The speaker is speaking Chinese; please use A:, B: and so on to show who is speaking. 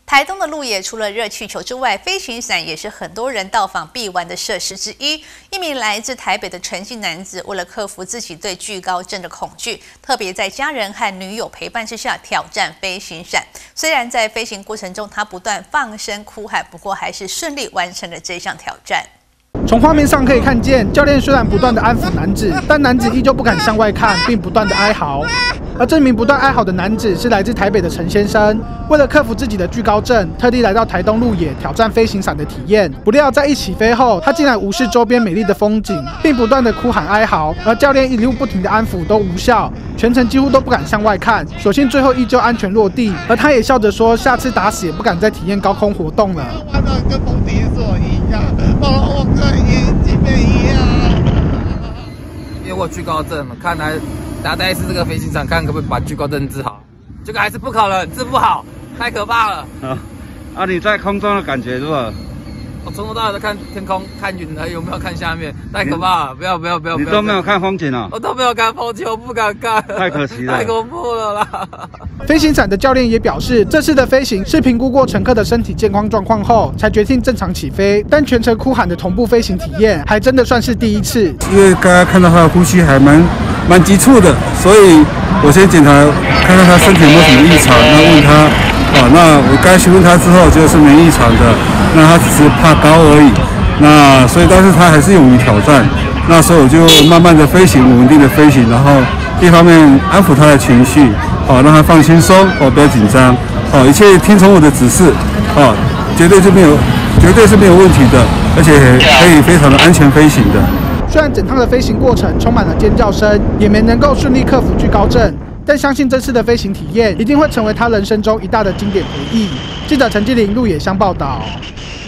A: 台东的鹿野除了热气球之外，飞行伞也是很多人到访必玩的设施之一。一名来自台北的陈姓男子，为了克服自己对惧高症的恐惧，特别在家人和女友陪伴之下挑战飞行伞。虽然在飞行过程中他不断放声哭喊，不过还是顺利完成了这项挑战。
B: 从画面上可以看见，教练虽然不断的安抚男子，但男子依旧不敢向外看，并不断的哀嚎。而这名不断哀嚎的男子是来自台北的陈先生，为了克服自己的惧高症，特地来到台东鹿野挑战飞行伞的体验。不料在一起飞后，他竟然无视周边美丽的风景，并不断的哭喊哀嚎。而教练一路不停的安抚都无效，全程几乎都不敢向外看。所幸最后依旧安全落地，而他也笑着说，下次打死也不敢再体验高空活动了。
C: 跟风笛所一样，我可以即便一样。
D: 因为我惧高症嘛，看来大家再一次这个飞行伞，看可不可以把惧高症治好。这个还是不可能，治不好，太可怕了。
E: 你在空中的感觉如何？
D: 我从头到尾都看天空，看云而已，有没有看下面？太可怕了！不要！
E: 你都没有看风景啊？
D: 我都没有看风景，我不敢看，
E: 太可惜了，
D: 太恐怖了啦！
B: 飞行伞的教练也表示，这次的飞行是评估过乘客的身体健康状况后，才决定正常起飞。但全程哭喊的同步飞行体验，还真的算是第一次。
E: 因为刚刚看到他的呼吸还蛮急促的，所以我先检查看看他身体有没有什么异常，那问他。 那我该询问他之后，就是没异常的，那他只是怕高而已。那所以，但是他还是勇于挑战。那所以我就慢慢的飞行，稳定的飞行，然后一方面安抚他的情绪，让他放轻松，不要紧张，一切听从我的指示，绝对是没有问题的，而且可以非常的安全飞行的。
B: 虽然整趟的飞行过程充满了尖叫声，也没能够顺利克服惧高症。 但相信这次的飞行体验一定会成为他人生中一大的经典回忆。记者陈继麟鹿野乡报道。